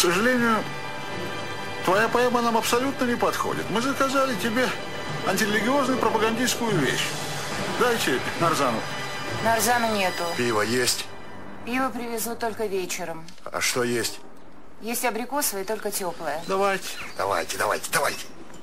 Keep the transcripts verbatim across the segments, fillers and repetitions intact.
сожалению, твоя поэма нам абсолютно не подходит. Мы заказали тебе антирелигиозную пропагандистскую вещь. Дайте нарзану. Нарзана нету. Пиво есть? Пиво привезут только вечером. А что есть? Есть абрикосовое, только теплое. Давайте. Давайте, давайте, давайте.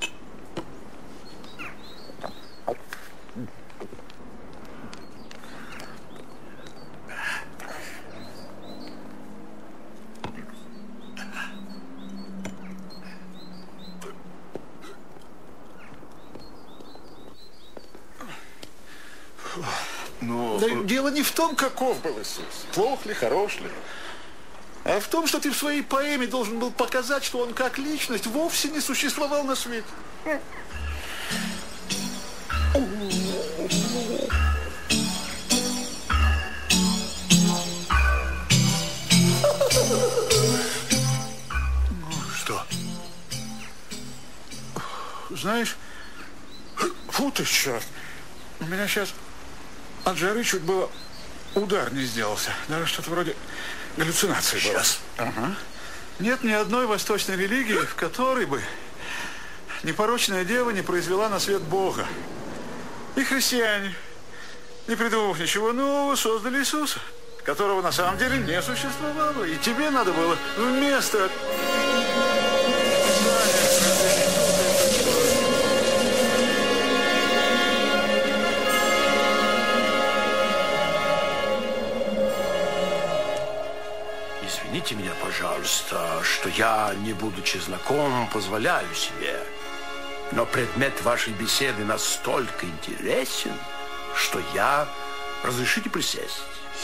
Ну, да дело не в том, каков был Иисус, плох ли, хорош ли, а в том, что ты в своей поэме должен был показать, что он как личность вовсе не существовал на свете. Что? Знаешь, фу ты, черт, у меня сейчас от жары чуть было удар не сделался. Даже что-то вроде галлюцинации было. Сейчас. Ага. Нет ни одной восточной религии, в которой бы непорочная дева не произвела на свет Бога. И христиане, не придумав ничего нового, создали Иисуса, которого на самом деле не существовало. И тебе надо было вместо... Извините меня, пожалуйста, что я, не будучи знакомым, позволяю себе. Но предмет вашей беседы настолько интересен, что я... Разрешите присесть?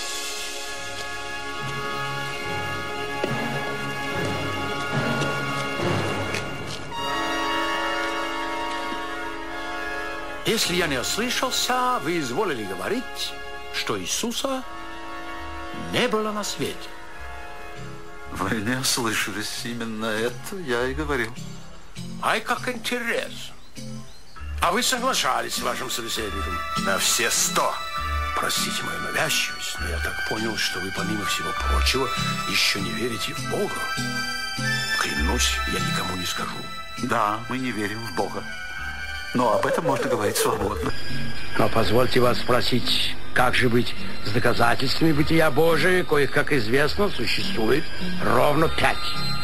Если я не ослышался, вы изволили говорить, что Иисуса не было на свете. Вы не ослышались. Именно это я и говорил. Ай, как интересно. А вы соглашались с вашим собеседником? На все сто. Простите мою навязчивость, но я так понял, что вы, помимо всего прочего, еще не верите в Бога. Клянусь, я никому не скажу. Да, мы не верим в Бога. Но об этом можно говорить свободно. Но позвольте вас спросить, как же быть с доказательствами бытия Божия, коих, как известно, существует ровно пять?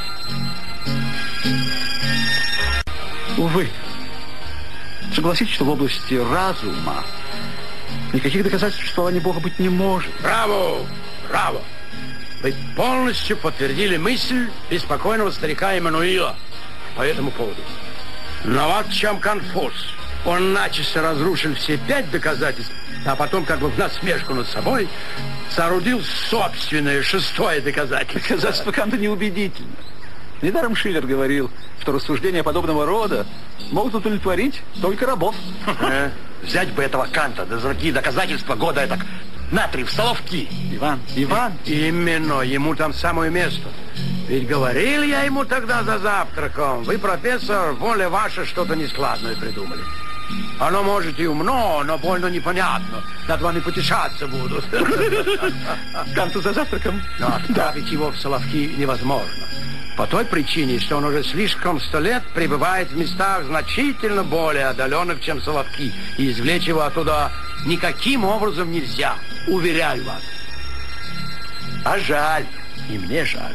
Увы. Согласитесь, что в области разума никаких доказательств существования Бога быть не может. Браво! Браво! Вы полностью подтвердили мысль беспокойного старика Эммануила по этому поводу. Но вот в чем конфуз. Он начисто разрушил все пять доказательств, а потом, как бы в насмешку над собой, соорудил собственное шестое доказательство. Доказательство Канта неубедительно. Недаром Шиллер говорил, что рассуждения подобного рода могут удовлетворить только рабов. Э, взять бы этого Канта, да за такие доказательства года это на три в Соловки. Иван, Иван. Именно, ему там самое место. Ведь говорил я ему тогда за завтраком, вы, профессор, воля ваша что-то нескладное придумали. Оно, может, и умно, но больно непонятно. Над вами потешаться будут. Канту за завтраком? Но отправить его в Соловки невозможно. По той причине, что он уже слишком сто лет пребывает в местах значительно более отдаленных, чем Соловки. И извлечь его оттуда никаким образом нельзя, уверяю вас. А жаль, и мне жаль.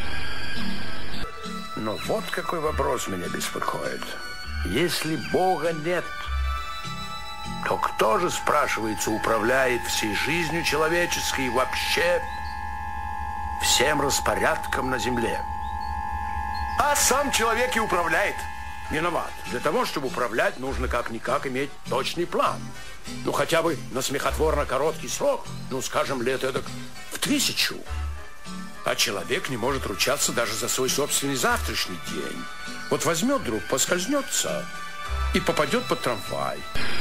Но вот какой вопрос меня беспокоит. Если Бога нет, то кто же, спрашивается, управляет всей жизнью человеческой и вообще всем распорядком на земле? А сам человек и управляет. Виноват. Для того, чтобы управлять, нужно как-никак иметь точный план. Ну, хотя бы на смехотворно короткий срок, ну, скажем, лет эдак в тысячу. А человек не может ручаться даже за свой собственный завтрашний день. Вот возьмет вдруг, поскользнется и попадет под трамвай.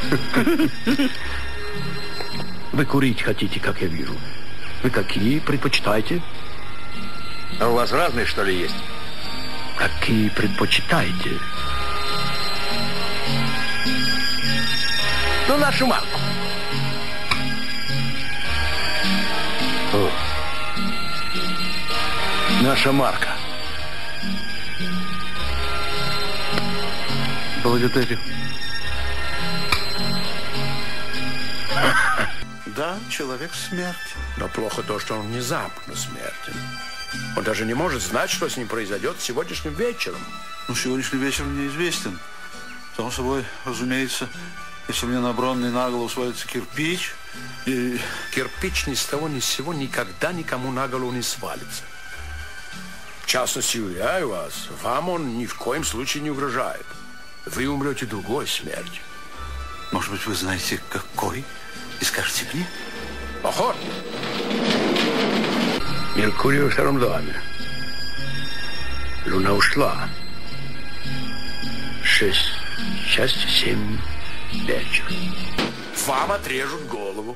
Вы курить хотите, как я вижу. Вы какие предпочитаете? А у вас разные, что ли, есть? Какие предпочитаете? Ну, нашу марку. О. Наша марка. Благодарю. Да, человек смерти. Но плохо то, что он внезапно смертен. Он даже не может знать, что с ним произойдет сегодняшним вечером. Ну, сегодняшний вечер мне известен. Само собой, разумеется, если мне на бронный на голову свалится кирпич и... Кирпич ни с того ни с сего никогда никому на голову не свалится. В частности, уверяю вас, вам он ни в коем случае не угрожает. Вы умрете другой смертью. Может быть, вы знаете, какой? И скажете мне? Охотно. Меркурий во втором доме. Луна ушла. Шесть, часть семь вечера. Вам отрежут голову.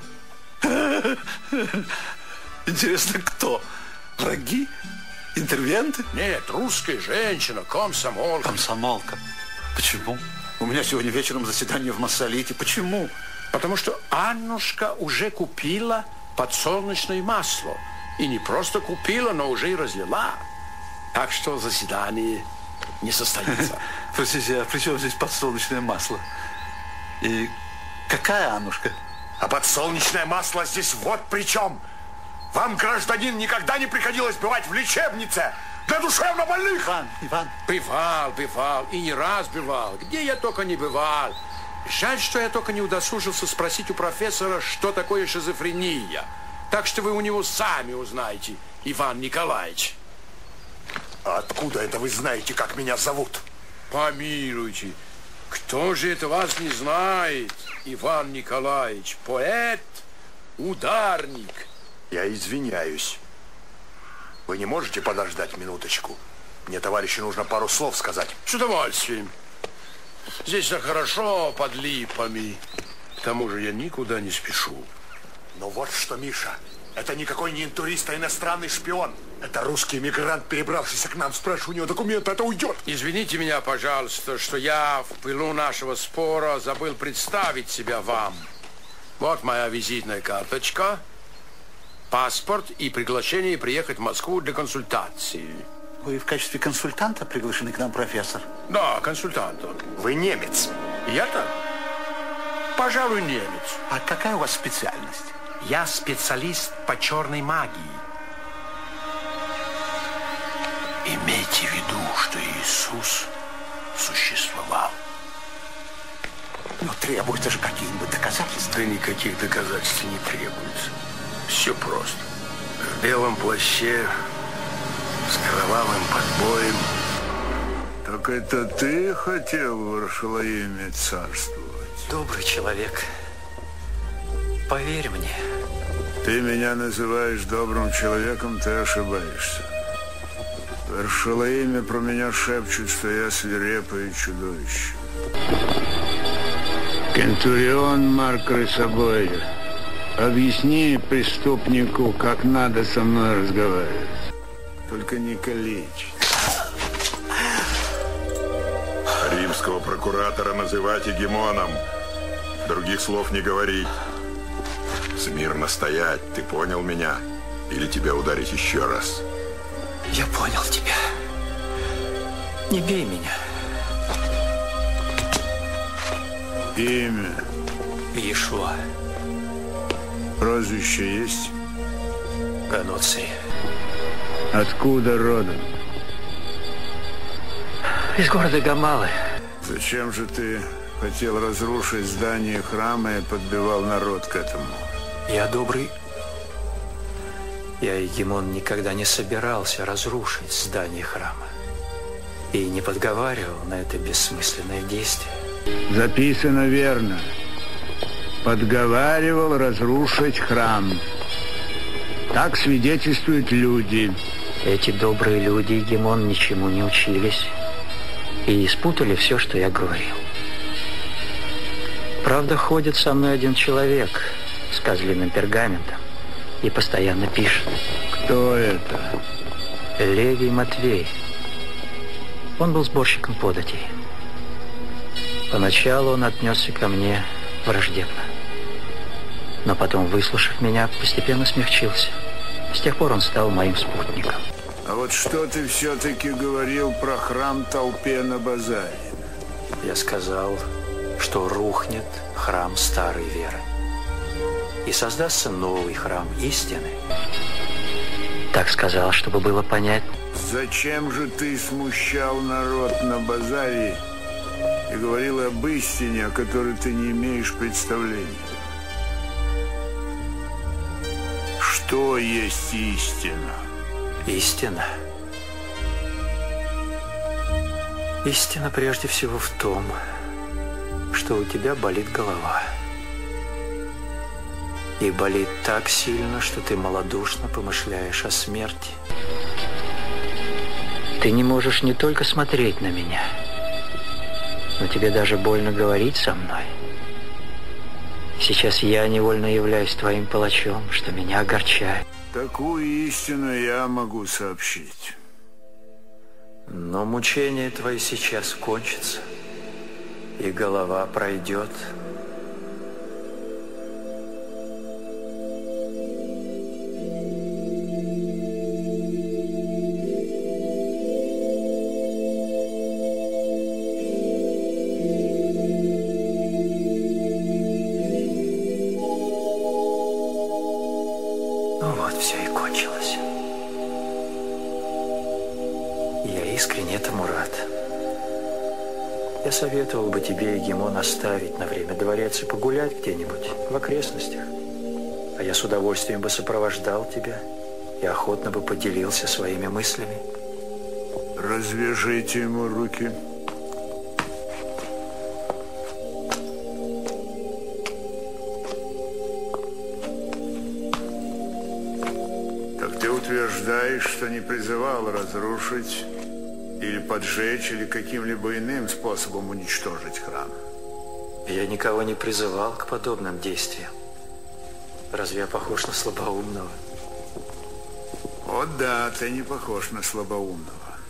Интересно, кто? Враги? Интервенты? Нет, русская женщина, комсомолка. Комсомолка. Почему? У меня сегодня вечером заседание в Массолите. Почему? Потому что Аннушка уже купила подсолнечное масло. И не просто купила, но уже и разлила. Так что заседание не состоится. Простите, а при чем здесь подсолнечное масло? И какая Аннушка? А подсолнечное масло здесь вот при чем. Вам, гражданин, никогда не приходилось бывать в лечебнице для душевнобольных? Иван, Иван. Бывал, бывал, и не раз бывал. Где я только не бывал. Жаль, что я только не удосужился спросить у профессора, что такое шизофрения. Так что вы у него сами узнаете, Иван Николаевич. А откуда это вы знаете, как меня зовут? Помилуйте, кто же это вас не знает, Иван Николаевич? Поэт, ударник. Я извиняюсь. Вы не можете подождать минуточку? Мне, товарищу, нужно пару слов сказать. С удовольствием. Здесь так хорошо под липами. К тому же я никуда не спешу. Ну вот что, Миша, это никакой не интурист, а иностранный шпион. Это русский мигрант, перебравшийся к нам. Спрашиваю у него документы, это уйдет. Извините меня, пожалуйста, что я в пылу нашего спора забыл представить себя вам. Вот моя визитная карточка, паспорт и приглашение приехать в Москву для консультации. Вы в качестве консультанта приглашены к нам, профессор? Да, консультанта. Вы немец. Я-то? Пожалуй, немец. А какая у вас специальность? Я специалист по черной магии. Имейте в виду, что Иисус существовал. Но требуются же какие-нибудь доказательства. Да никаких доказательств не требуется. Все просто. В белом плаще, с кровавым подбоем. Так это ты хотел в Варфолоеме царствовать? Добрый человек. Поверь мне. Ты меня называешь добрым человеком, ты ошибаешься. В Варфолоеме про меня шепчут, что я свирепое чудовище. Кентурион Марк Крысобойлер, объясни преступнику, как надо со мной разговаривать. Только не калечь. Римского прокуратора называть эгемоном. Других слов не говорить. Смирно стоять. Ты понял меня? Или тебя ударить еще раз? Я понял тебя. Не бей меня. Имя? Иешуа. Прозвище есть? Ганоцри. Откуда родом? Из города Гамалы. Зачем же ты хотел разрушить здание храма и подбивал народ к этому? Я добрый. Я, егемон, никогда не собирался разрушить здание храма. И не подговаривал на это бессмысленное действие. Записано верно. Подговаривал разрушить храм. Так свидетельствуют люди. Эти добрые люди, егемон, ничему не учились. И испутали все, что я говорил. Правда, ходит со мной один человек с козлиным пергаментом и постоянно пишет. Кто это? Левий Матвей. Он был сборщиком податей. Поначалу он отнесся ко мне враждебно. Но потом, выслушав меня, постепенно смягчился. С тех пор он стал моим спутником. А вот что ты все-таки говорил про храм толпе на базаре? Я сказал, что рухнет храм старой веры и создастся новый храм истины. Так сказал, чтобы было понятно. Зачем же ты смущал народ на базаре и говорил об истине, о которой ты не имеешь представления? Что есть истина? Истина? Истина прежде всего в том, что у тебя болит голова. И болит так сильно, что ты малодушно помышляешь о смерти. Ты не можешь не только смотреть на меня, но тебе даже больно говорить со мной. Сейчас я невольно являюсь твоим палачом, что меня огорчает. Такую истину я могу сообщить. Но мучения твои сейчас кончатся, и голова пройдет. Ну вот, все и кончилось. Я искренне этому рад. Я советовал бы тебе, Егемон, оставить на время дворец и погулять где-нибудь в окрестностях. А я с удовольствием бы сопровождал тебя и охотно бы поделился своими мыслями. Развяжите ему руки. Так ты утверждаешь, что не призывал разрушить или поджечь, или каким-либо иным способом уничтожить храм? Я никого не призывал к подобным действиям. Разве я похож на слабоумного? О да, ты не похож на слабоумного.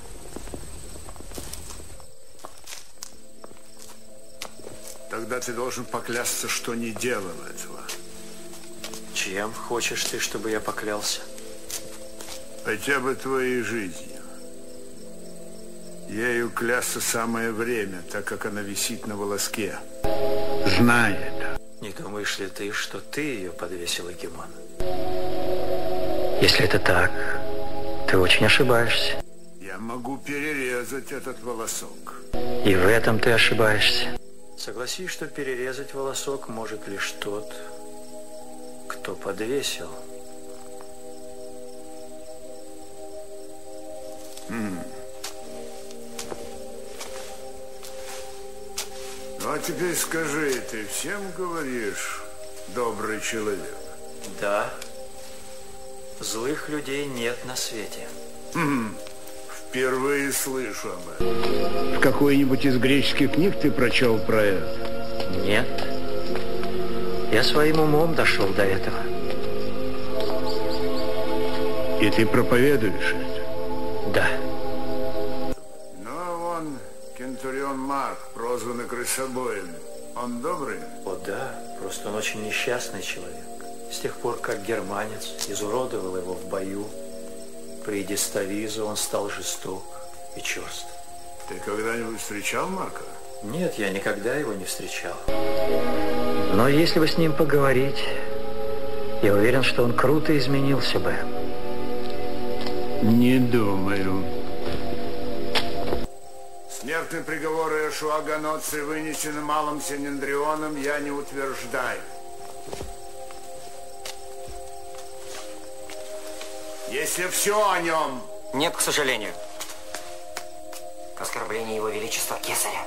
Тогда ты должен поклясться, что не делал этого. Чем хочешь ты, чтобы я поклялся? Хотя бы твоей жизнью. Ею клясться самое время, так как она висит на волоске. Знай это. Не думаешь ли ты, что ты ее подвесил, Егемон? Если это так, ты очень ошибаешься. Я могу перерезать этот волосок. И в этом ты ошибаешься. Согласись, что перерезать волосок может лишь тот, кто подвесил. М. Ну, а теперь скажи, ты всем говоришь, добрый человек? Да. Злых людей нет на свете. М. Впервые слышу об этом. В какой-нибудь из греческих книг ты прочел про это? Нет. Я своим умом дошел до этого. И ты проповедуешь это? Да. Ну, а вон Кентурион Марк, прозванный крысобоем. Он добрый? О, да. Просто он очень несчастный человек. С тех пор, как германец изуродовал его в бою, при Деставизу он стал жесток и черст. Ты когда-нибудь встречал Марка? Нет, я никогда его не встречал. Но если бы с ним поговорить, я уверен, что он круто изменился бы. Не думаю. Смертный приговор Иошуа Ганоцци, вынесенный малым Синедрионом, я не утверждаю. Если все о нем... Нет, к сожалению. Оскорбление его величества кесаря.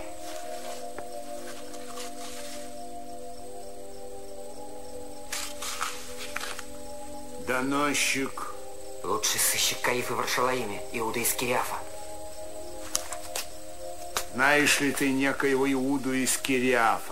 Доносчик. Лучший сыщик Каифы в Аршалаиме, Иуда из Кириафа. Знаешь ли ты некоего Иуду из Кириафа?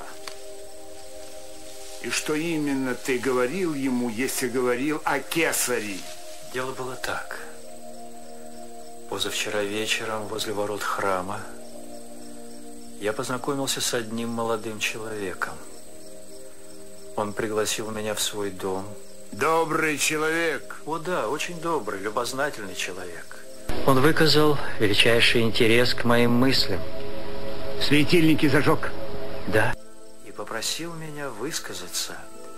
И что именно ты говорил ему, если говорил о кесаре? Дело было так. Позавчера вечером возле ворот храма я познакомился с одним молодым человеком. Он пригласил меня в свой дом. Добрый человек. О да, очень добрый, любознательный человек. Он выказал величайший интерес к моим мыслям Светильники зажег? Да. И попросил меня высказаться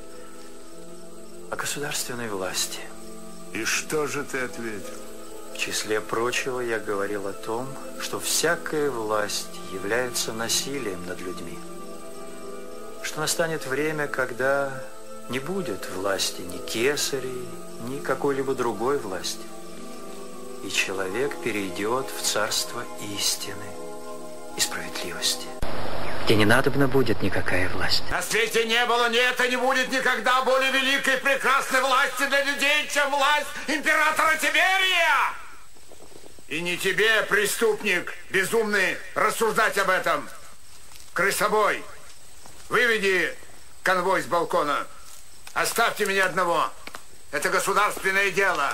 о государственной власти. И что же ты ответил? В числе прочего я говорил о том, что всякая власть является насилием над людьми. Что настанет время, когда не будет власти ни кесарей, ни какой-либо другой власти. И человек перейдет в царство истины и справедливости, где не надобно будет никакая власть. На свете не было, нет и не будет никогда более великой и прекрасной власти для людей, чем власть императора Тиберия! И не тебе, преступник, безумный, рассуждать об этом. Крысобой, выведи конвой с балкона. Оставьте меня одного. Это государственное дело.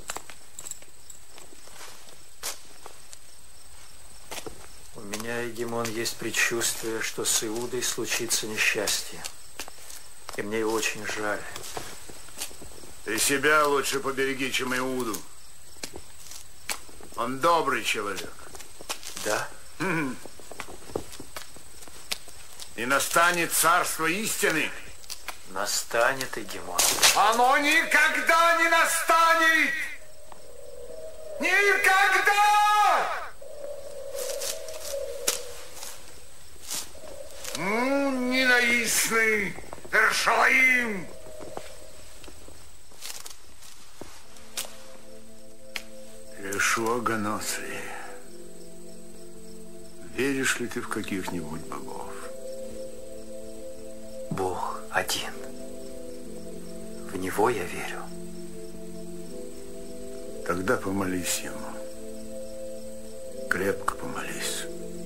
У меня, Егемон, есть предчувствие, что с Иудой случится несчастье. И мне его очень жаль. Ты себя лучше побереги, чем Иуду. Он добрый человек. Да? И настанет царство истины. Настанет, Егемон. Оно никогда не настанет! Никогда! Ну, ненавистный Вершалаим! Иешуа Ганоцрий, веришь ли ты в каких-нибудь богов? Бог один. В Него я верю. Тогда помолись Ему. Крепко помолись.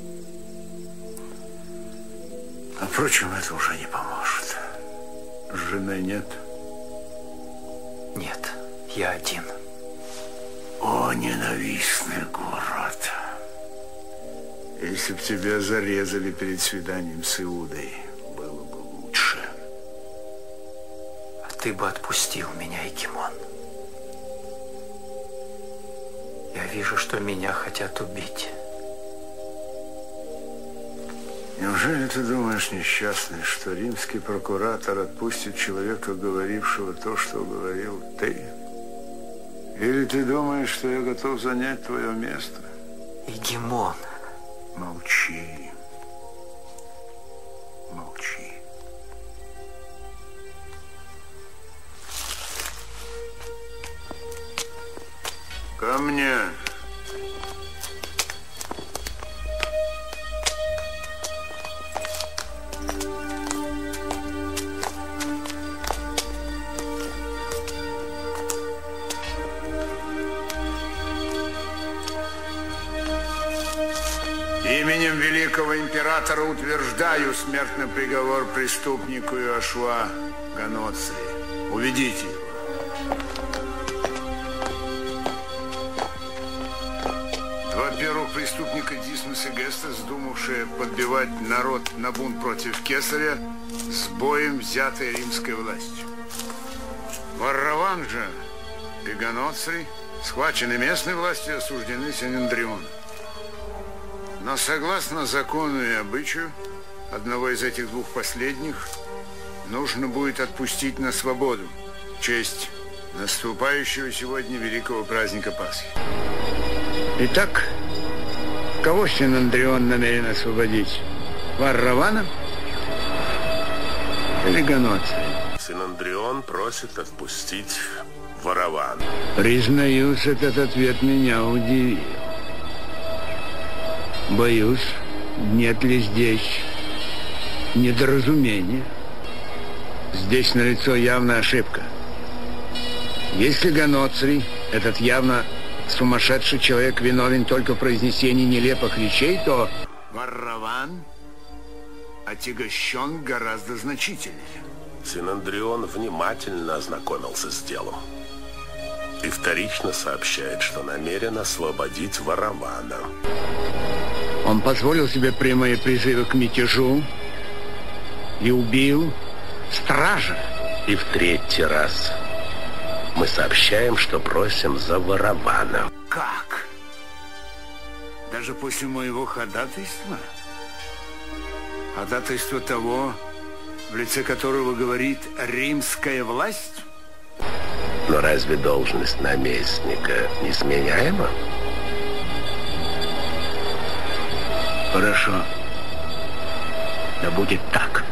А впрочем, это уже не поможет. Жены нет? Нет, я один. О, ненавистный город. Если б тебя зарезали перед свиданием с Иудой, было бы лучше. А ты бы отпустил меня, Егемон. Я вижу, что меня хотят убить. Неужели ты думаешь, несчастный, что римский прокуратор отпустит человека, говорившего то, что говорил ты? Или ты думаешь, что я готов занять твое место? Егемон. Молчи. Молчи. Ко мне. Именем великого императора утверждаю смертный приговор преступнику Иешуа Ганоцрии. Уведите его. Два первых преступника Дисмос и Геста, вздумавшие подбивать народ на бунт против Кесаря, с боем взятой римской властью. Варраван же и Ганоцрий, схвачены местной властью, осуждены Синандрионом. Но согласно закону и обычаю, одного из этих двух последних нужно будет отпустить на свободу в честь наступающего сегодня великого праздника Пасхи. Итак, кого Синандрион намерен освободить? Варравана или Ганоцрия? Синандрион просит отпустить Варравана. Признаюсь, этот ответ меня удивил. Боюсь, нет ли здесь недоразумения. Здесь налицо явная ошибка. Если Ганоцрий, этот явно сумасшедший человек, виновен только в произнесении нелепых речей, то Варраван отягощен гораздо значительнее. Синандрион внимательно ознакомился с делом и вторично сообщает, что намерен освободить Варравана. Он позволил себе прямые призывы к мятежу и убил стража. И в третий раз мы сообщаем, что просим за Варравана. Как? Даже после моего ходатайства? Ходатайство того, в лице которого говорит римская власть? Но разве должность наместника несменяема? Хорошо. Да будет так.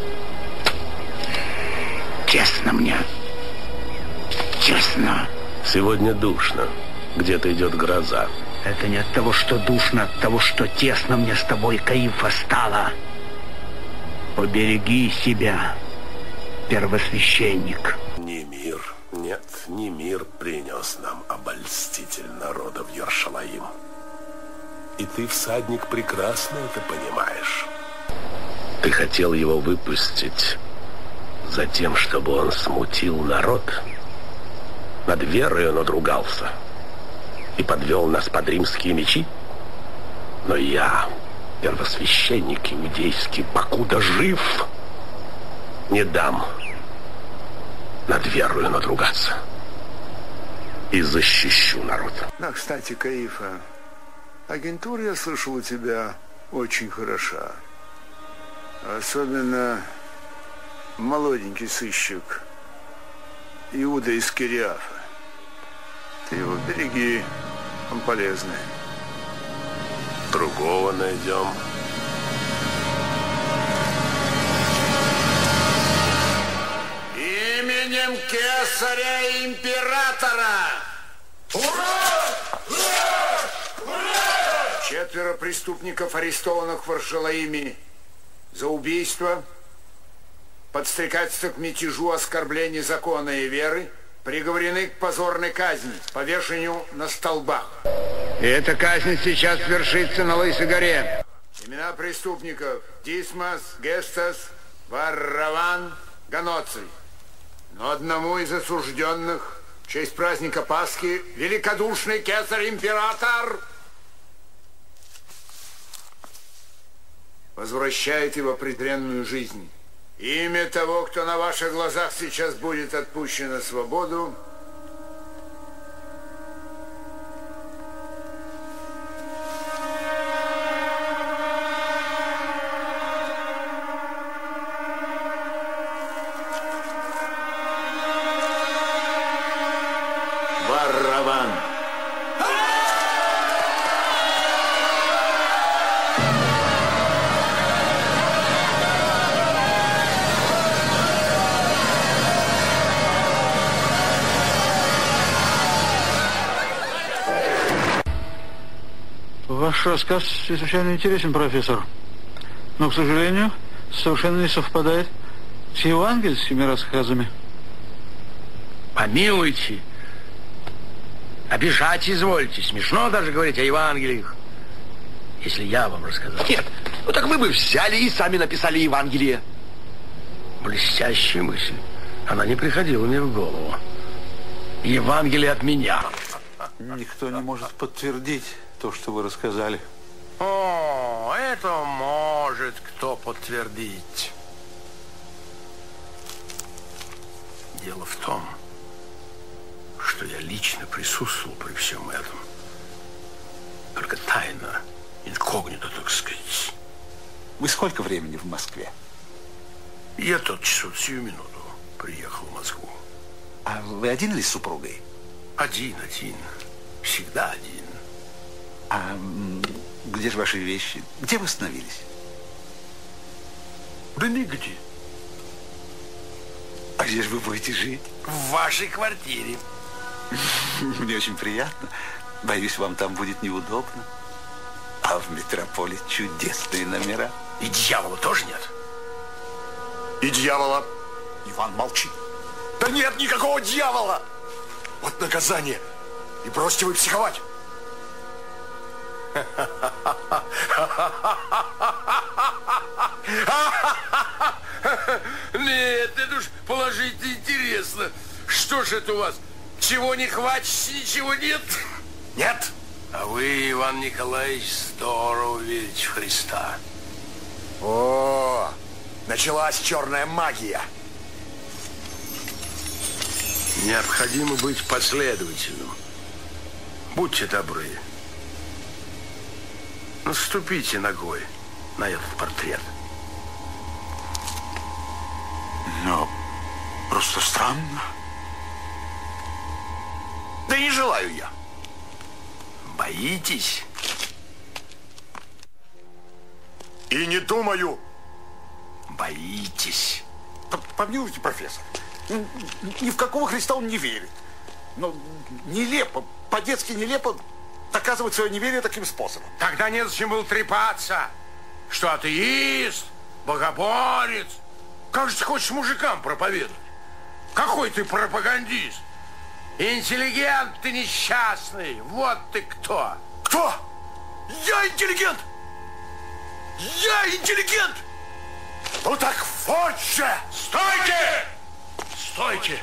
Честно мне. Честно. Сегодня душно. Где-то идет гроза. Это не от того, что душно, от того, что тесно мне с тобой, Каифа, стало. Побереги себя, первосвященник. Не мир, нет, не мир принес нам обольститель народов Йерушалаим. И ты, всадник, прекрасно это понимаешь. Ты хотел его выпустить за тем, чтобы он смутил народ. Над верой он надругался и подвел нас под римские мечи. Но я, первосвященник иудейский, покуда жив, не дам над верою надругаться и защищу народ. Да, кстати, Каифа, агентура, я слышал, у тебя очень хороша. Особенно молоденький сыщик Иуда из Кириафа. Ты его береги, он полезный. Другого найдем. Именем Кесаря императора! Ура! Ура! Ура! Четверо преступников, арестованных в Варшалаиме за убийство, подстрекательство к мятежу, оскорбление закона и веры, приговорены к позорной казни, повешению на столбах. И эта казнь сейчас вершится на Лысой горе. Имена преступников: Дисмас, Гестас, Варраван, Ганоций. Но одному из осужденных в честь праздника Пасхи великодушный кесарь-император возвращает его презренную жизнь. Имя того, кто на ваших глазах сейчас будет отпущен на свободу, Варраван. Ваш рассказ чрезвычайно интересен, профессор. Но, к сожалению, совершенно не совпадает с евангельскими рассказами. Помилуйте. Обижать извольте. Смешно даже говорить о Евангелиях. Если я вам рассказал. Нет, ну так вы бы взяли и сами написали Евангелие. Блестящая мысль. Она не приходила мне в голову. Евангелие от меня. Никто не может подтвердить то, что вы рассказали. О, это может кто подтвердить. Дело в том, что я лично присутствовал при всем этом. Только тайно, инкогнито, так сказать. Вы сколько времени в Москве? Я тотчас вот сию минуту приехал в Москву. А вы один или с супругой? Один, один. Всегда один. А где же ваши вещи? Где вы остановились? Да нигде. А где же вы будете жить? В вашей квартире. Мне очень приятно. Боюсь, вам там будет неудобно. А в метрополе чудесные номера. И дьявола тоже нет? И дьявола. Иван, молчи. Да нет никакого дьявола. Вот наказание. И бросьте вы психовать. Нет, это уж положительно интересно. Что ж это у вас? Чего не хватит, ничего нет? Нет. А вы, Иван Николаевич, здорово верите в Христа. О, началась черная магия. Необходимо быть последовательным. Будьте добры. Наступите ногой на этот портрет. Но просто странно. Да не желаю я. Боитесь? И не думаю. Боитесь? Помилуйте, профессор. Ни в какого Христа он не верит. Но нелепо, по-детски нелепо доказывать свое неверие таким способом. Тогда незачем было трепаться, что атеист, богоборец. Как же ты хочешь мужикам проповедовать? Какой ты пропагандист? Интеллигент ты несчастный. Вот ты кто. Кто? Я интеллигент! Я интеллигент! Ну так вот же! Стойте! Стойте!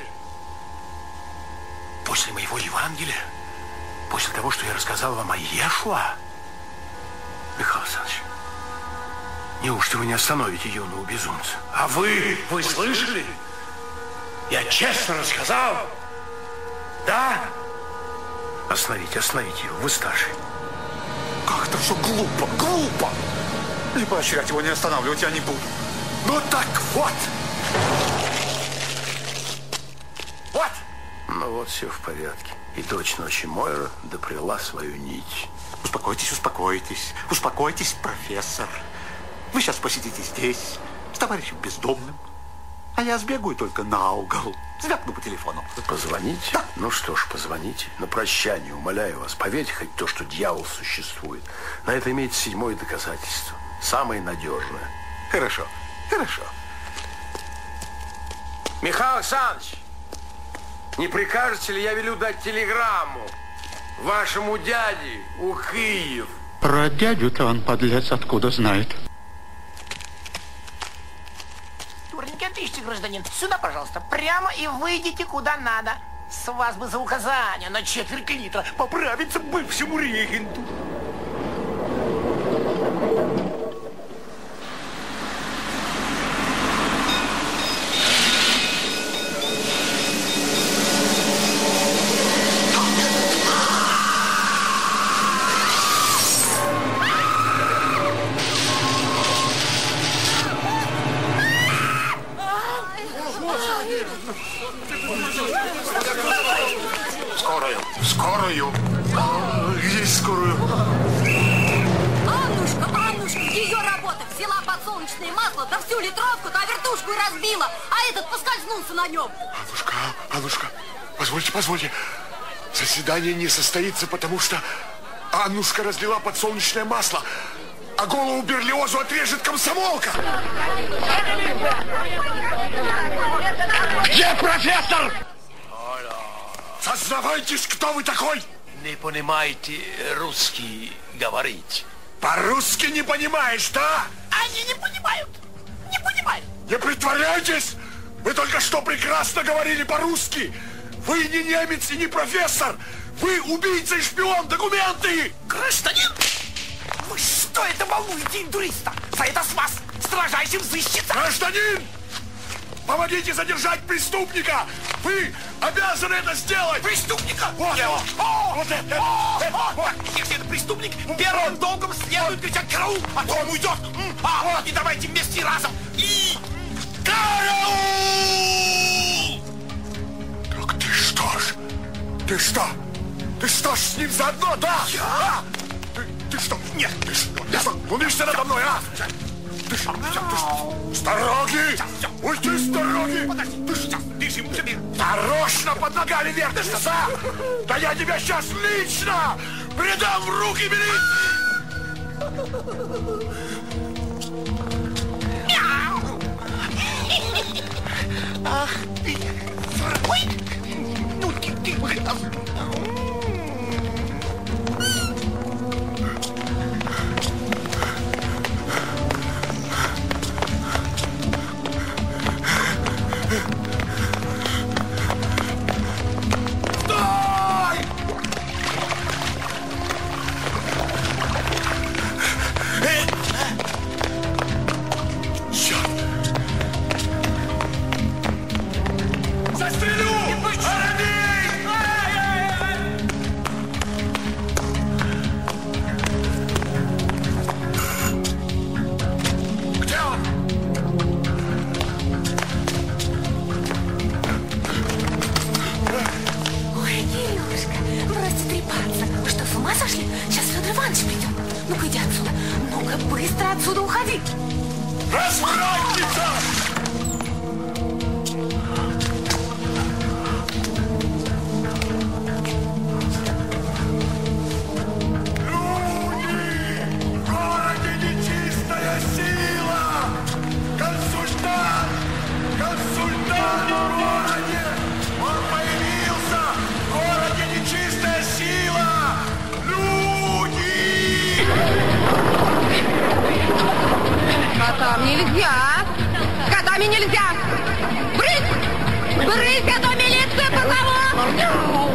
После моего Евангелия, после того, что я рассказал вам о Иешуа, Михаил Александрович, неужто вы не остановите юного безумца? А вы, вы слышали? Я честно рассказал. Да? Остановите, остановите его, вы старший. Как это все глупо, глупо! Не поощрять его, не останавливать я не буду. Ну так вот! Вот! Ну вот, все в порядке. И дочь ночи Мойра доплела свою нить. Успокойтесь, успокойтесь. Успокойтесь, профессор. Вы сейчас посидите здесь с товарищем бездомным. А я сбегаю только на угол. Звякну по телефону. Позвоните? Да. Ну что ж, позвоните. На прощание, умоляю вас, поверьте хоть то, что дьявол существует. На это имеется седьмое доказательство. Самое надежное. Хорошо, хорошо. Михаил Александрович, не прикажете ли, я велю дать телеграмму вашему дяде у Киев? Про дядю-то он, подлец, откуда знает? Турники, отыщите, гражданин. Сюда, пожалуйста. Прямо и выйдите куда надо. С вас бы за указание на четверть литра поправиться бывшему регенту. Скорую, скорую. Есть скорую. Аннушка, Аннушка, ее работа. Взяла подсолнечное масло, да всю литровку, да вертушку и разбила. А этот поскользнулся на нем. Аннушка, Аннушка, позвольте, позвольте. Заседание не состоится, потому что Аннушка разлила подсолнечное масло, а голову Берлиозу отрежет комсомолка. Где профессор? Сознавайтесь, кто вы такой? Не понимаете русский говорить. По-русски не понимаешь, да? Они не понимают. Не понимают. Не притворяйтесь! Вы только что прекрасно говорили по-русски. Вы не немец и не профессор. Вы убийца и шпион. Документы! Гражданин! Вы что это волнуете интуриста? За это с вас строжайшим взыщется. Гражданин! Помогите задержать преступника! Вы обязаны это сделать! Преступника? Вот его! О, вот это! О, это, о, вот. Так, если это преступник, первым долгом следует кричать «Караул!», а то он уйдет! А, Вот. И давайте вместе разом! И... Караул! Так ты что ж? Ты что? Ты что ж с ним заодно, да? Я? А? Ты, ты что? Нет, ты что? Ты что? Глумишься надо мной, а? Ты что? Ты что? С дороги! Уйди с дороги! Подожди, ты сейчас, ты же ему тебе... Нарочно под ногами вертишься, да? Да я тебя сейчас лично предам в руки милиции! Ах ты! Ой! Ну ты, ты, котам нельзя! С котами нельзя! Брысь! Брысь, а то милицию позову!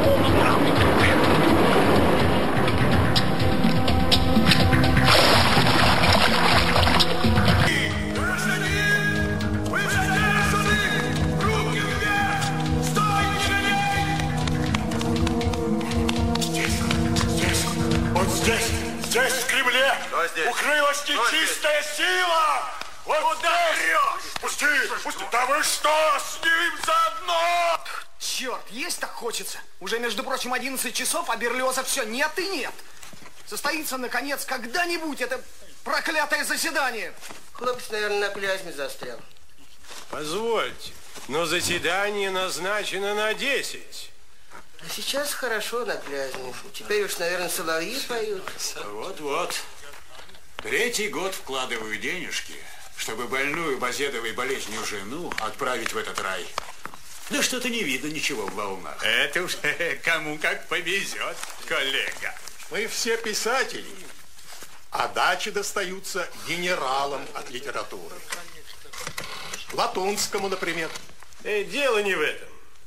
Здесь, здесь, в Кремле, здесь? укрылась нечистая сила! Вот куда здесь! Пусти, пусти! Да вы что, с ним заодно? Черт, есть так хочется. Уже, между прочим, одиннадцать часов, а Берлиоза все нет и нет. Состоится, наконец, когда-нибудь это проклятое заседание. Хлопец, наверное, на клязьме застрял. Позвольте, но заседание назначено на десять. А сейчас хорошо на клязьме. Теперь уж, наверное, соловьи поют. Вот-вот. Третий год вкладываю денежки, чтобы больную базедовой болезнью жену отправить в этот рай. Да что-то не видно ничего в волнах. Это уж кому как повезет, коллега. Мы все писатели, а дачи достаются генералам от литературы. Латунскому, например. Э, дело не в этом.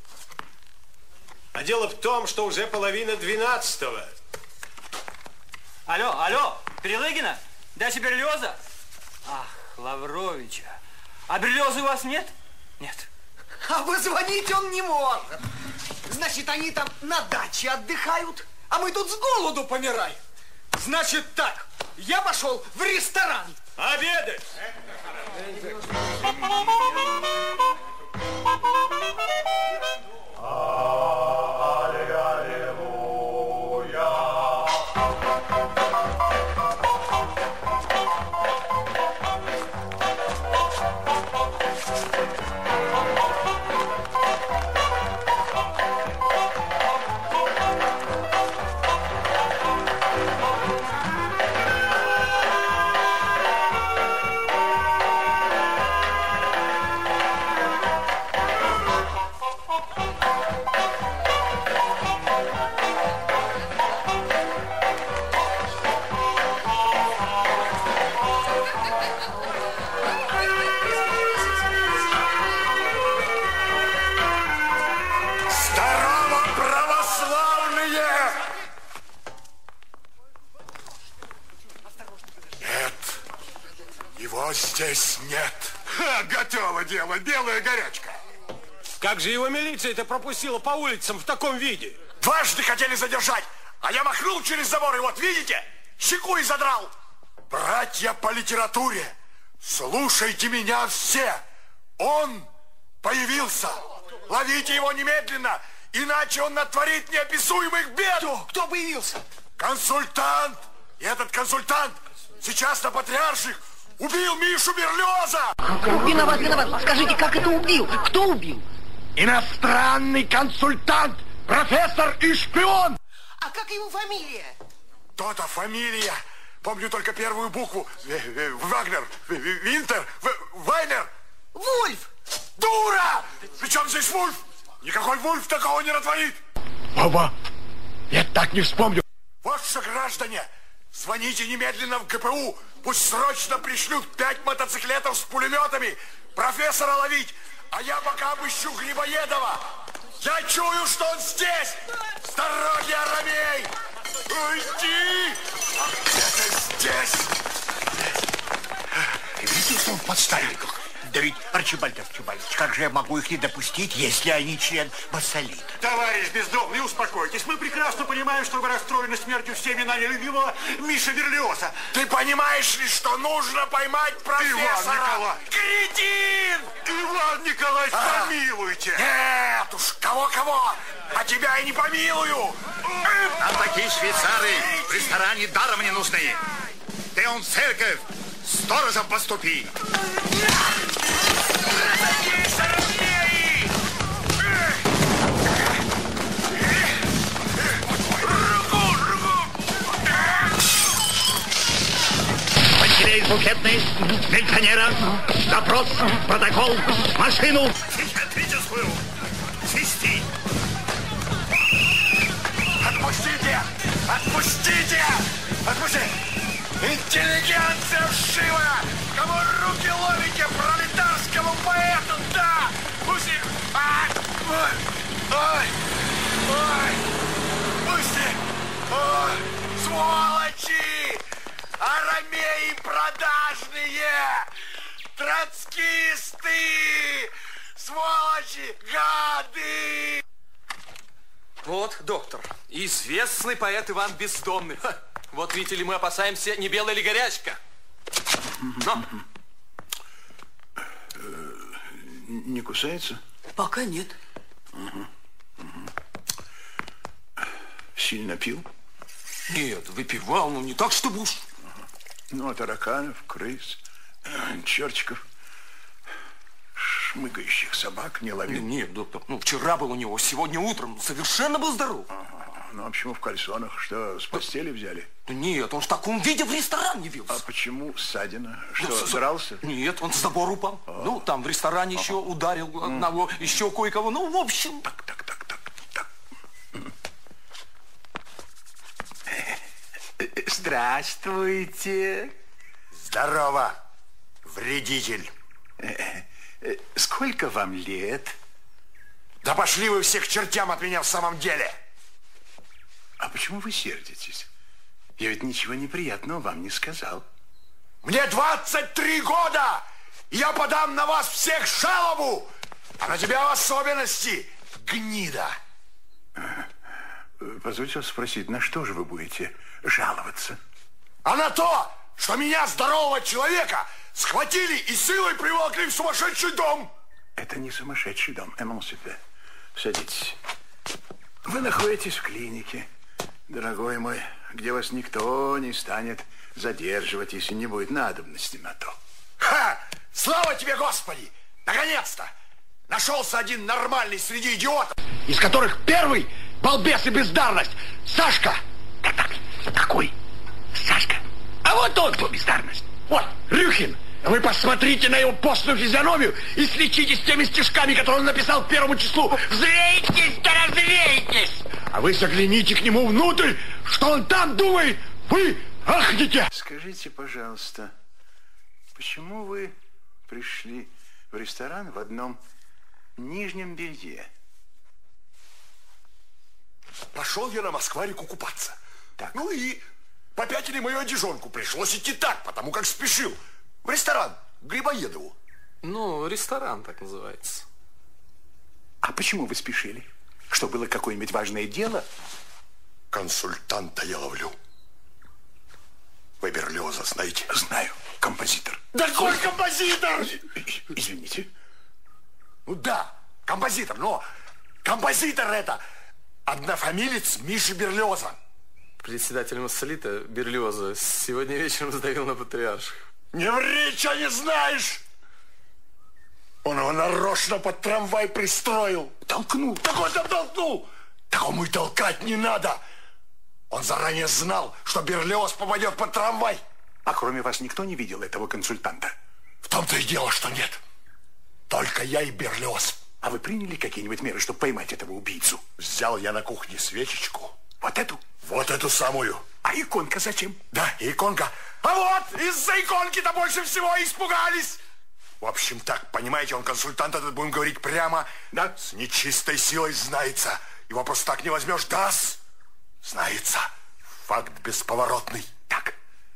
А дело в том, что уже половина двенадцатого. Алло, алло, Перелыгина? Дача Берлиоза? Ах, Лавровича. А Берлиозы у вас нет? Нет. А позвонить он не может. Значит, они там на даче отдыхают, а мы тут с голоду помираем. Значит так, я пошел в ресторан. Обедать! Здесь нет. Ха, готово дело, белая горячка. Как же его милиция-то пропустила по улицам в таком виде? Дважды хотели задержать, а я махнул через забор, и вот видите, щеку и задрал. Братья по литературе, слушайте меня все. Он появился. Ловите его немедленно, иначе он натворит неописуемых бед. Кто? Кто появился? Консультант. И этот консультант сейчас на Патриарших убил Мишу Берлиоза! Виноват, виноват. Скажите, как это убил? Кто убил? Иностранный консультант, профессор и шпион! А как его фамилия? То-то фамилия. Помню только первую букву. Вагнер, Винтер, Вайнер. Вульф! Дура! Причем здесь Вульф? Никакой Вульф такого не натворит. Баба, я так не вспомню. Вот что, граждане, звоните немедленно в ГПУ. Пусть срочно пришлют пять мотоциклетов с пулеметами. Профессора ловить. А я пока обыщу Грибоедова. Я чую, что он здесь. С дороги, Арамей. Уйди. Где-то здесь. Видите, что он в подстальниках? Да ведь, Арчибальд Арчибальдович, как же я могу их не допустить, если они член Массолита? Товарищ бездомный, успокойтесь. Мы прекрасно понимаем, что вы расстроены смертью всеми нами любимого Миши Берлиоза. Ты понимаешь ли, что нужно поймать профессора? Иван Николаевич! Кретин! Иван Николаевич, а, помилуйте! Нет уж, кого-кого, а тебя я не помилую! А такие швейцары в ресторане даром не нужны. Ты он в церковь, сторожем поступи. Пантелей Букетный, милиционера, допрос, протокол, машину. Психиатрическую. Свисти. Отпустите! Отпустите! Отпусти! Интеллигенция вшивая! Кому руки ловите, пролетарскому поэту, да! Пусть... Ай! Ой! Ой! Ой! Пусти! Ой! Сволочи! Арамеи продажные! Троцкисты! Сволочи! Гады! Вот, доктор, известный поэт Иван Бездомный. Ха, вот видите ли, мы опасаемся, не белая ли горячка. Но. Не кусается? Пока нет. Угу. Угу. Сильно пил? Нет, выпивал, но не так, чтобы уж. Ну, а тараканов, крыс, чертиков, шмыгающих собак не ловил? Нет, доктор, ну вчера был у него, сегодня утром совершенно был здоров. Ага. Ну, а почему в кальсонах? Что, с постели взяли? Нет, он в таком виде в ресторан явился. А почему ссадина? Что, ну, дрался? Нет, он с забора упал. А-а-а. Ну, там в ресторане А-а-а. еще ударил одного, А-а-а. еще кое-кого. Ну, в общем... Так, так, так, так, так. Здравствуйте. Здорово, вредитель. Сколько вам лет? Да пошли вы все к чертям от меня в самом деле. А почему вы сердитесь? Я ведь ничего неприятного вам не сказал. Мне двадцать три года, и я подам на вас всех жалобу, а на тебя в особенности, гнида. Позвольте вас спросить, на что же вы будете жаловаться? А на то, что меня, здорового человека, схватили и силой приволокли в сумасшедший дом. Это не сумасшедший дом, эмансипе. Садитесь. Вы находитесь в клинике, дорогой мой, где вас никто не станет задерживать, если не будет надобности на то. Ха! Слава тебе, Господи! Наконец-то! Нашелся один нормальный среди идиотов, из которых первый балбес и бездарность. Сашка! Так, так, какой? Сашка? А вот он, кто бездарность. Вот, Рюхин! Вы посмотрите на его постную физиономию и сличитесь с теми стишками, которые он написал к первому числу. Взвейтесь, да развейтесь! А вы загляните к нему внутрь, что он там думает, вы ахнете! Скажите, пожалуйста, почему вы пришли в ресторан в одном нижнем белье? Пошел я на Москва-реку купаться. Так. Ну и попятили мою одежонку. Пришлось идти так, потому как спешил. В ресторан, к Грибоедову. Ну, ресторан так называется. А почему вы спешили? Что, было какое-нибудь важное дело? Консультанта я ловлю. Вы Берлиоза знаете? Знаю, композитор. Да какой композитор? Извините. Ну да, композитор, но композитор это однофамилец Миши Берлиоза. Председатель Массолита Берлиоза сегодня вечером сдавил на Патриарших. Не ври, что не знаешь! Он его нарочно под трамвай пристроил. Толкнул. Так он там толкнул. Такому и толкать не надо. Он заранее знал, что Берлиоз попадет под трамвай. А кроме вас никто не видел этого консультанта? В том-то и дело, что нет. Только я и Берлиоз. А вы приняли какие-нибудь меры, чтобы поймать этого убийцу? Взял я на кухне свечечку. Вот эту? Вот эту самую. А иконка зачем? Да, иконка. А вот, из-за иконки-то больше всего испугались. В общем так, понимаете, он консультант этот, будем говорить прямо, да, с нечистой силой знается. Его просто так не возьмешь, да? Знается. Факт бесповоротный. Так.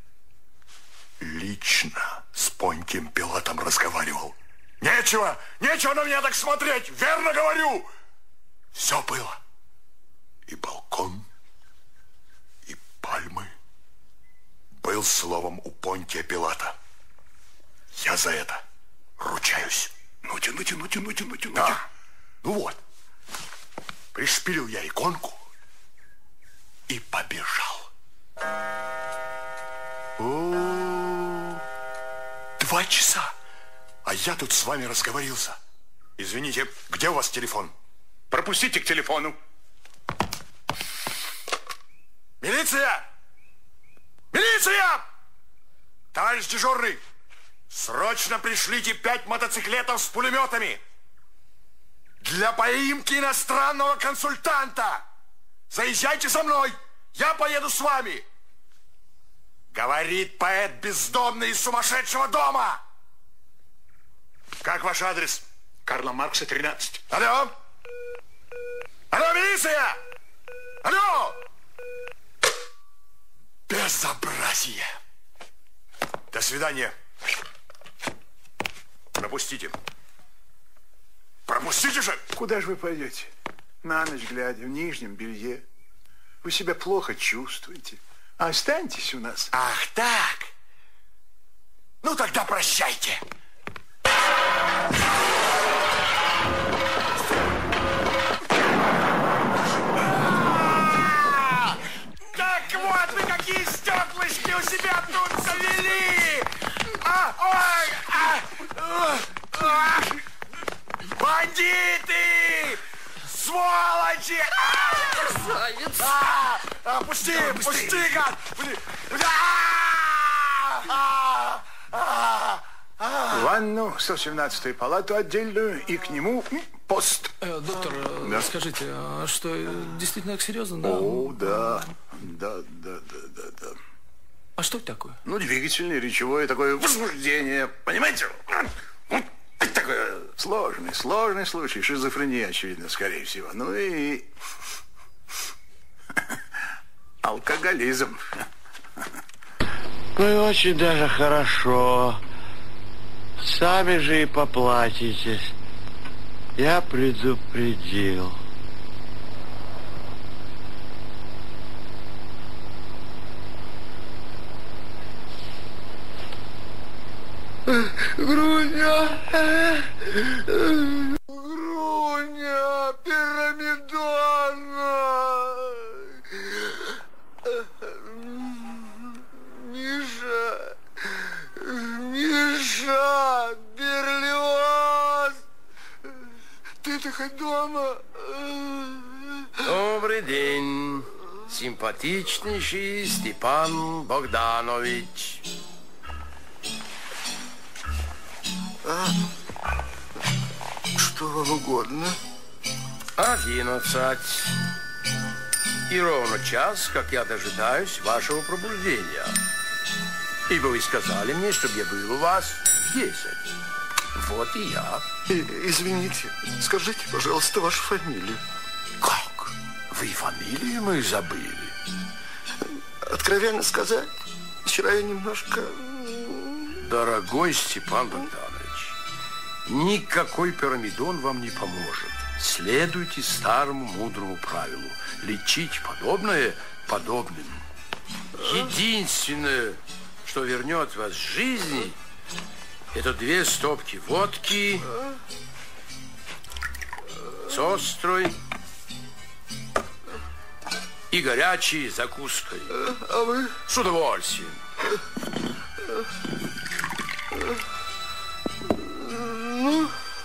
Лично с Понтием Пилатом разговаривал. Нечего, нечего на меня так смотреть, верно говорю. Все было. И балкон, и пальмы. Был словом у Понтия Пилата. Я за это ручаюсь. Ну, тяну, тяну, тяну, тяну, тяну. Да. Ну вот. Пришпилил я иконку и побежал. О, два часа. А я тут с вами разговорился. Извините, где у вас телефон? Пропустите к телефону. Милиция! Милиция! Товарищ дежурный, срочно пришлите пять мотоциклетов с пулеметами для поимки иностранного консультанта. Заезжайте со мной, я поеду с вами. Говорит поэт бездомный из сумасшедшего дома. Как ваш адрес? Карла Маркса, тринадцать. Алло? Алло, милиция! Алло! Безобразие! До свидания. Пропустите. Пропустите же! Куда же вы пойдете? На ночь глядя, в нижнем белье. Вы себя плохо чувствуете. Останьтесь у нас. Ах так? Ну тогда прощайте. Так вот вы какие стеклышки у себя тут завели! А, ой, а, а, а, бандиты! Сволочи! Красавец! А, а, пусти, да, пусти, гад! Пусти. А, а, а. Ванну, сто семнадцатую палату отдельную и к нему пост. Э, доктор, да? Скажите, а что, действительно так серьезно? Да? О, да. Да, да, да, да, да. А что это такое? Ну, двигательное, речевое такое возбуждение. Понимаете? Такой сложный, сложный случай. Шизофрения, очевидно, скорее всего. Ну и алкоголизм. Ну и очень даже хорошо. Сами же и поплатитесь. Я предупредил. Груня! Груня! Пирамидона! Миша! Миша! Берлиоз! Ты-то хоть дома? Добрый день, симпатичнейший Степан Богданович. А? Что вам угодно? Одиннадцать. И ровно час, как я дожидаюсь вашего пробуждения. Ибо вы сказали мне, чтобы я был у вас в десять. Вот и я. И, извините, скажите, пожалуйста, вашу фамилию. Как? Вы фамилию мы забыли? Откровенно сказать, вчера я немножко... Дорогой Степан Богданович, никакой пирамидон вам не поможет. Следуйте старому мудрому правилу. Лечить подобное подобным. Единственное, что вернет вас к жизни, это две стопки водки с острой и горячей закуской. А вы? С удовольствием. Ну...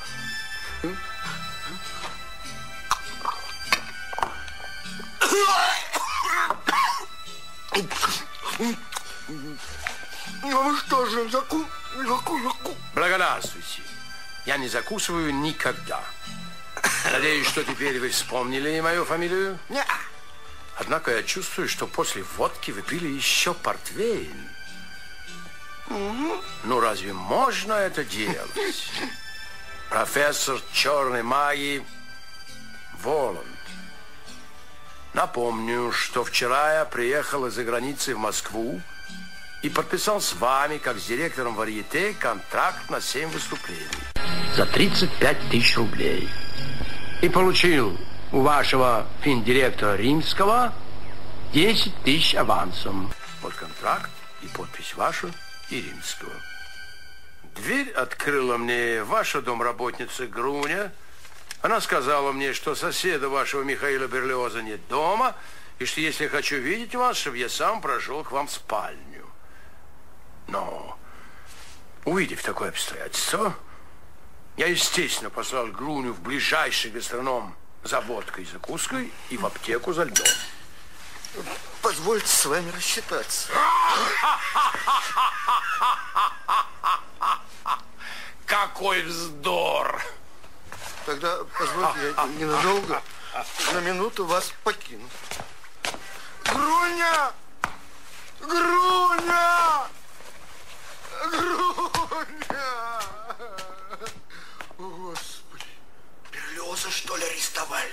А вы что же, заку... заку... заку... Благодарствуйте. Я не закусываю никогда. Надеюсь, что теперь вы вспомнили мою фамилию? Нет. Однако я чувствую, что после водки вы пили еще портвейн. Угу. Ну, разве можно это делать? Профессор черной магии Воланд. Напомню, что вчера я приехал из-за границы в Москву и подписал с вами, как с директором варьете, контракт на семь выступлений. За тридцать пять тысяч рублей. И получил у вашего финдиректора Римского десять тысяч авансом. Вот контракт и подпись ваша и Римского. Дверь открыла мне ваша домработница Груня. Она сказала мне, что соседа вашего Михаила Берлиоза нет дома, и что если я хочу видеть вас, чтобы я сам прошел к вам в спальню. Но, увидев такое обстоятельство, я, естественно, послал Груню в ближайший гастроном за водкой и закуской и в аптеку за льдом. Позвольте с вами рассчитаться. Какой вздор! Тогда позвольте, я ненадолго, на минуту вас покину. Груня! Груня! Груня! О, Господи. Берлиоза, что ли, арестовали?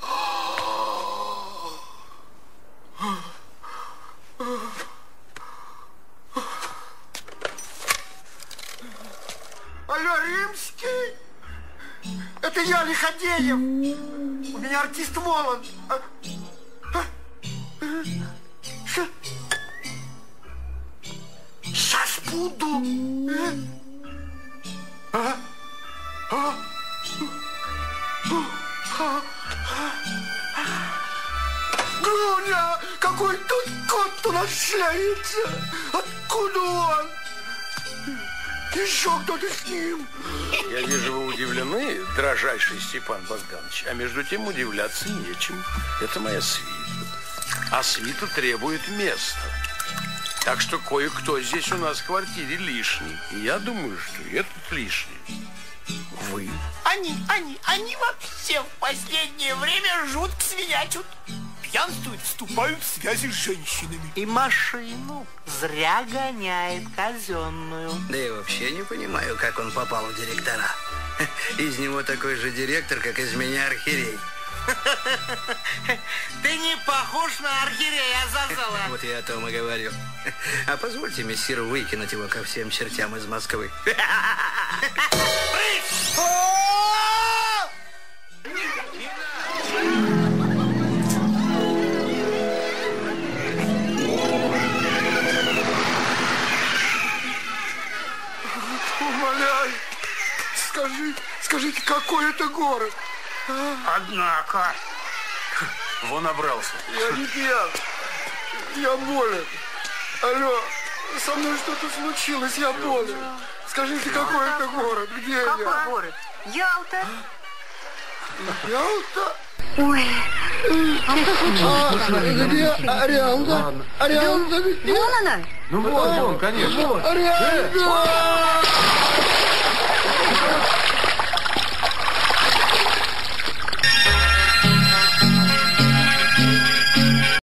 Алло, Римский? Это я, Лиходеев. У меня артист Волан. А, а, ш... Сейчас буду. А? А? А? Груня, какой тут кот у нас шляется? Откуда он? Еще кто-то с ним. Я вижу, вы удивлены, дрожайший Степан Богданович. А между тем удивляться нечем. Это моя свита. А свита требует места. Так что кое-кто здесь у нас в квартире лишний. И я думаю, что этот лишний вы. Они, они, они вообще в последнее время жутко свинячут. Пьянствуют, вступают в связи с женщинами. И машину зря гоняет казенную. Да я вообще не понимаю, как он попал в директора. Из него такой же директор, как из меня архиерей. Ты не похож на архиерея, Азазала. Вот я о том и говорю. А позвольте мессиру выкинуть его ко всем чертям из Москвы. Умоляю, скажи, скажите, какой это город? Однако, вон набрался. Я не пьян, я болен. Алло, со мной что-то случилось, я болен. Скажите, какой это город, где я? Какой город? Ялта. Ялта? Ой. А где Ариалда? Ариалда где? Вон она. Ну, вон, вон, конечно. Ариалда!